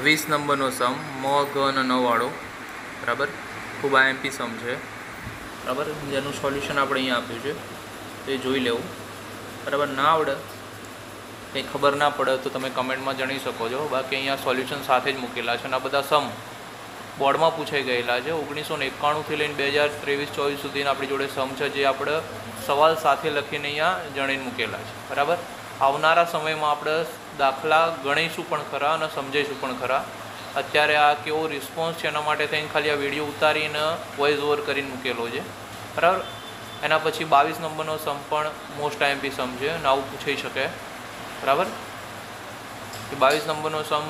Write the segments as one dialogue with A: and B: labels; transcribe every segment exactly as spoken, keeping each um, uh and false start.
A: વીસ નંબરનો સમ મ ગ અને ન વાળો બરાબર ખૂબ આઈએમપી સમ છે બરાબર, જેનું સોલ્યુશન આપણે અહીંયા આપ્યું છે તો એ જોઈ લેવું બરાબર. ના આવડે કંઈ ખબર ના પડે તો તમે કમેન્ટમાં જણાવી શકો છો. બાકી અહીંયા સોલ્યુશન સાથે જ મૂકેલા છે અને આ બધા સમ બોર્ડમાં પૂછાઈ ગયેલા છે. ઓગણીસો ને એકાણુંથી લઈને બે હજાર ત્રેવીસ ચોવીસ સુધીના આપણી જોડે સમ છે જે આપણે સવાલ સાથે લખીને અહીંયા જણાવીને મૂકેલા છે બરાબર. આવનારા સમયમાં આપણે દાખલા ગણીશું પણ ખરા અને સમજાઈશું પણ ખરા. અત્યારે આ કેવો રિસ્પોન્સ છે એના માટે થઈને ખાલી આ વિડીયો ઉતારીને વોઇસ ઓવર કરીને મૂકેલો છે બરાબર. એના પછી બાવીસ નંબરનો સમ પણ મોસ્ટ આઈએમપી સમ છે અને આવું પૂછાઈ શકે બરાબર. બાવીસ નંબરનો સમ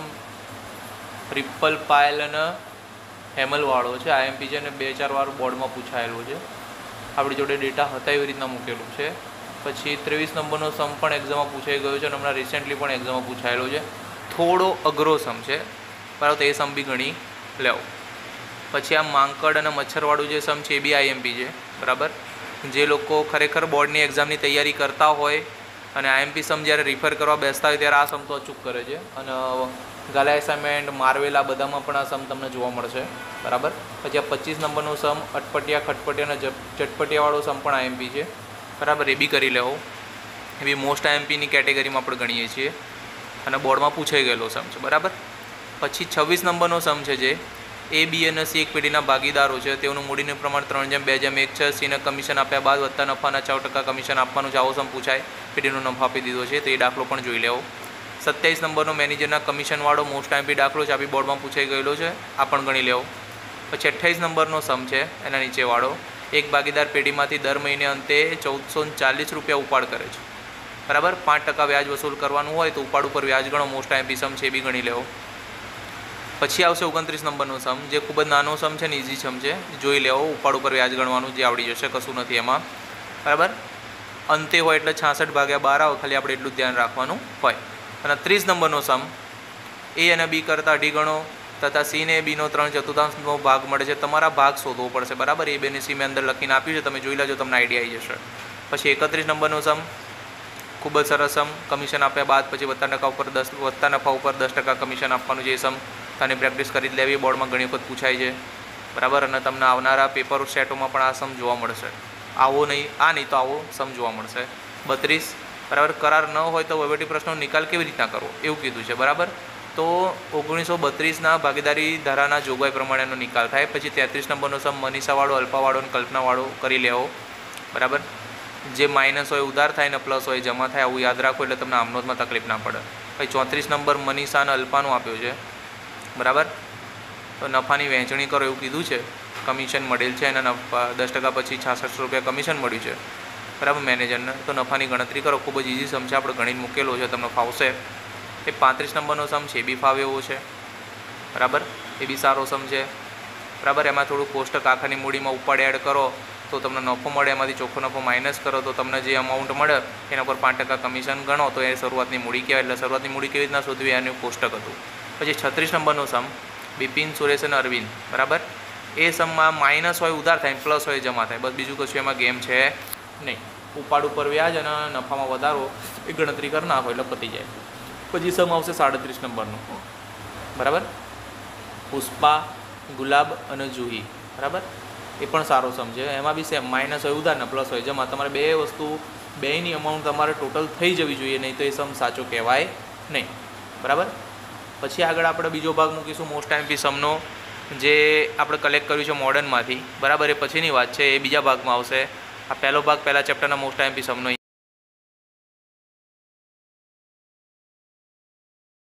A: ટ્રિપલ પાયલ અને હેમલવાળો છે, આઈએમપી છે અને બે ચાર વાર બોર્ડમાં પૂછાયેલો છે. આપણી જોડે ડેટા હતા એવી રીતના મૂકેલું છે. પછી ત્રેવીસ નંબરનો સમ પણ એક્ઝામમાં પૂછાઈ ગયો છે અને હમણાં રિસેન્ટલી પણ એક્ઝામમાં પૂછાયેલો છે. થોડો અઘરો સમ છે બરાબર, તો એ સમ બી ગણી લેવો. પછી આ માંકડ અને મચ્છરવાળું જે સમ છે એ બી આઈએમપી છે બરાબર. જે લોકો ખરેખર બોર્ડની એક્ઝામની તૈયારી કરતા હોય અને આઈએમપી સમ જ્યારે રિફર કરવા બેસતા હોય ત્યારે આ સમ તો અચૂક કરે છે. અને ગાલા એસાઇનમેન્ટ માર્વેલ આ બધામાં પણ આ સમ તમને જોવા મળશે બરાબર. પછી આ પચીસ નંબરનો સમ અટપટિયા ખટપટિયા અને ચટપટિયાવાળો સમ પણ આઈએમપી છે બરાબર, એ બી કરી લેવો. એ બી મોસ્ટ આઈએમપીની કેટેગરીમાં આપણે ગણીએ છીએ અને બોર્ડમાં પૂછાઈ ગયેલો સમ છે બરાબર. પછી છવ્વીસ નંબરનો સમ છે જે એ બી અને સી એક પેઢીના ભાગીદારો છે, તેઓનું મૂડીનું પ્રમાણ ત્રણ જેમ બે જેમ એક છે. સીને કમિશન આપ્યા બાદ વત્તા નફાના ચાર ટકા કમિશન આપવાનું છે, આવો સમ પૂછાય. પેઢીનો નફો આપી દીધો છે તો એ દાખલો પણ જોઈ લેવો. સત્યાવીસ નંબરનો મેનેજરના કમિશનવાળો મોસ્ટ આઈએમપી દાખલો છે, આ બી બોર્ડમાં પૂછાઈ ગયેલો છે, આ પણ ગણી લેવો. પછી અઠ્ઠાવીસ નંબરનો સમ છે એના નીચેવાળો, એક ભાગીદાર પેઢીમાંથી દર મહિને અંતે ચૌદસો ચાલીસ રૂપિયા ઉપાડ કરે છે બરાબર. પાંચ ટકા વ્યાજ વસૂલ કરવાનું હોય તો ઉપાડ ઉપર વ્યાજ ગણો, મોસ્ટ આઈએમપી સમ છે એ બી ગણી લેવો. પછી આવશે ઓગણત્રીસ નંબરનો સમ જે ખૂબ જ નાનો સમ છે ને ઇઝી સમ છે, જોઈ લેવો. ઉપાડ ઉપર વ્યાજ ગણવાનું જે આવડી જશે, કશું નથી એમાં બરાબર. અંતે હોય એટલે છાસઠ ભાગ્યા બાર આવે, ખાલી આપણે એટલું જ ધ્યાન રાખવાનું હોય. અને ત્રીસ નંબરનો સમ એ અને બી કરતાં અઢી ગણો તથા સી ને બીનો ત્રણ ચતુર્થાંશનો ભાગ મળે છે, તમારા ભાગ શોધવો પડશે બરાબર. એ બેને સી મેં અંદર લખીને આપ્યું છે, તમે જોઈ લેજો, તમને આઈડિયા આવી જશે. પછી એકત્રીસ નંબરનો સમ ખૂબ જ સરસ સમ, કમિશન આપ્યા બાદ પછી વત્તા ટકા ઉપર દસ વત્તા નફા ઉપર દસ ટકા કમિશન આપવાનું છે એ સમ. તને પ્રેક્ટિસ કરી જ લેવી, બોર્ડમાં ઘણી વખત પૂછાય છે બરાબર. અને તમને આવનારા પેપર સેટોમાં પણ આ સમ જોવા મળશે. આવો નહીં આ નહીં તો આવો સમ જોવા મળશે. બત્રીસ બરાબર, કરાર ન હોય તો વહીવટી પ્રશ્નનો નિકાલ કેવી રીતના કરવો એવું કીધું છે બરાબર. તો ઓગણીસો બત્રીસના ભાગીદારી ધારાના જોગવાઈ પ્રમાણેનો નિકાલ થાય. પછી તેત્રીસ નંબરનો સમ મનીષાવાળો, અલ્પાવાળો અને કલ્પનાવાળો કરી લેવો બરાબર. જે માઇનસ હોય ઉધાર થાય ને પ્લસ હોય જમા થાય, આવું યાદ રાખો એટલે તમને આમનોધમાં તકલીફ ના પડે. પછી ચોત્રીસ નંબર મનીષા અને અલ્પાનો આપ્યો છે બરાબર. તો નફાની વહેંચણી કરો એવું કીધું છે, કમિશન મળેલ છે અને નફા દસ ટકા પછી છાસઠ રૂપિયા કમિશન મળ્યું છે બરાબર મેનેજરને. તો નફાની ગણતરી કરો, ખૂબ જ ઇઝી સમ છે, આપણે ગણીને મૂકેલો છે, તમને ફાવશે. એ પાંત્રીસ નંબરનો સમ છે એ બી ફાવે એવો છે બરાબર, એ બી સારો સમ છે બરાબર. એમાં થોડું કોષ્ટક આખાની મૂડીમાં ઉપાડ એડ કરો તો તમને નફો મળે, એમાંથી ચોખ્ખો નફો માઇનસ કરો તો તમને જે અમાઉન્ટ મળે એના પર પાંચ ટકા કમિશન ગણો તો એ શરૂઆતની મૂડી કહેવાય. એટલે શરૂઆતની મૂડી કેવી રીતના શોધવી એનું કોષ્ટક હતું. પછી છત્રીસ નંબરનો સમ બિપિન, સુરેશ અને અરવિંદ બરાબર. એ સમમાં માઇનસ હોય ઉધાર થાય, પ્લસ હોય જમા થાય, બસ બીજું કશું એમાં ગેમ છે નહીં. ઉપાડ ઉપર વ્યાજ અને નફામાં વધારો એ ગણતરી કરી નાખો એટલે પતી જાય. પછી સમ આવશે સાડત્રીસ નંબરનો બરાબર, પુષ્પા, ગુલાબ અને જુહી બરાબર. એ પણ સારો સમ છે, એમાં બી સેમ માઇનસ હોય ઉધાર ને પ્લસ હોય જમા. તમારે બે વસ્તુ બેની અમાઉન્ટ તમારે ટોટલ થઈ જવી જોઈએ, નહીં તો એ સમ સાચો કહેવાય નહીં બરાબર. પછી આગળ આપણે બીજો ભાગ મૂકીશું મોસ્ટ આઈએમપી સમનો, જે આપણે કલેક્ટ કર્યું છે મોડર્નમાંથી બરાબર. એ પછીની વાત છે, એ બીજા ભાગમાં આવશે. આ પહેલો ભાગ પહેલા ચેપ્ટરના મોસ્ટ આઈએમપી સમનો